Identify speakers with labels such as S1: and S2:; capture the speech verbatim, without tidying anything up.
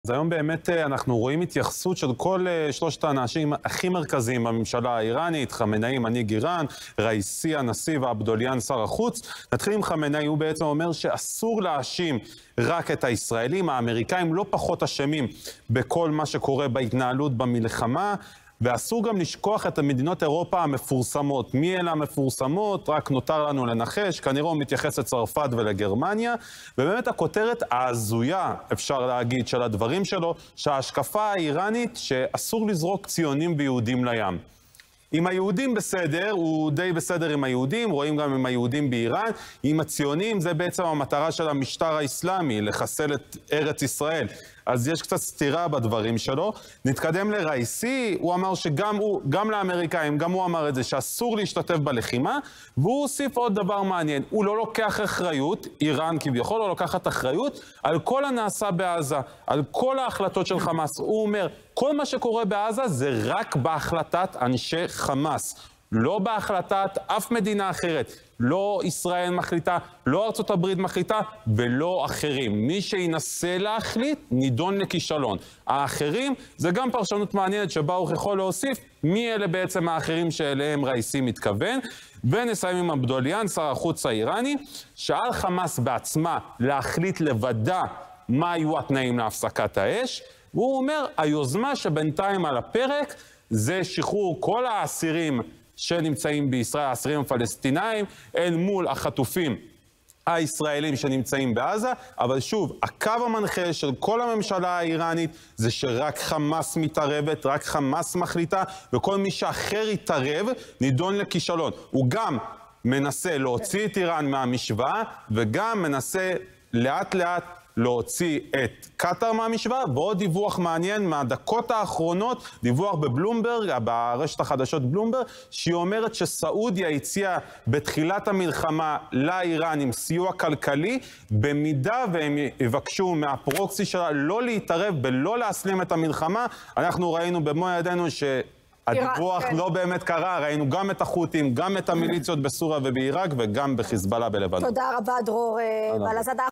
S1: אז היום באמת אנחנו רואים התייחסות של כל שלושת האנשים הכי מרכזיים בממשלה האיראנית, חמינאי מנהיג איראן, ראיסי הנשיא ועבדוליאן שר החוץ. נתחיל עם חמינאי, הוא בעצם אומר שאסור להאשים רק את הישראלים, האמריקאים לא פחות אשמים בכל מה שקורה בהתנהלות במלחמה, ואסור גם לשכוח את המדינות אירופה המפורסמות. מי אלה המפורסמות? רק נותר לנו לנחש, כנראה הוא מתייחס לצרפת ולגרמניה, ובאמת הכותרת ההזויה, אפשר להגיד, של הדברים שלו, שההשקפה האיראנית שאסור לזרוק ציונים ויהודים לים. עם היהודים בסדר, הוא די בסדר עם היהודים, רואים גם עם היהודים באיראן. עם הציונים זה בעצם המטרה של המשטר האסלאמי, לחסל את ארץ ישראל. אז יש קצת סתירה בדברים שלו. נתקדם לראיסי, הוא אמר שגם הוא, גם לאמריקאים, גם הוא אמר את זה, שאסור להשתתף בלחימה, והוא הוסיף עוד דבר מעניין. הוא לא לוקח אחריות, איראן כביכול לא לוקחת אחריות, על כל הנעשה בעזה, על כל ההחלטות של חמאס. הוא אומר, כל מה שקורה בעזה זה רק בהחלטת אנשי חמאס, לא בהחלטת אף מדינה אחרת. לא ישראל מחליטה, לא ארצות הברית מחליטה, ולא אחרים. מי שינסה להחליט, נידון לכישלון. האחרים, זה גם פרשנות מעניינת שבה הוא יכול להוסיף, מי אלה בעצם האחרים שאליהם ראיסי מתכוון. ונסיים עם עבדוליאן, שר החוץ האיראני, שעל חמאס בעצמה להחליט לבדה מה היו התנאים להפסקת האש, והוא אומר, היוזמה שבינתיים על הפרק זה שחרור כל האסירים שנמצאים בישראל, האסירים הפלסטינאים, אל מול החטופים הישראלים שנמצאים בעזה, אבל שוב, הקו המנחה של כל הממשלה האיראנית זה שרק חמאס מתערבת, רק חמאס מחליטה, וכל מי שאחר יתערב נידון לכישלון. הוא גם מנסה להוציא את איראן מהמשוואה, וגם מנסה לאט לאט להוציא את קטר מהמשוואה. ועוד דיווח מעניין מהדקות האחרונות, דיווח בבלומברג, ברשת החדשות בלומברג, שהיא אומרת שסעודיה הציעה בתחילת המלחמה לאיראנים סיוע כלכלי, במידה והם יבקשו מהפרוקסי שלה לא להתערב ולא להסלים את המלחמה. אנחנו ראינו במו ידינו ש... הדיווח לא באמת קרה, ראינו גם את החות'ים, גם את המיליציות בסוריה ובעיראק, וגם בחיזבאללה בלבנון.
S2: תודה רבה, דרור בלזדה.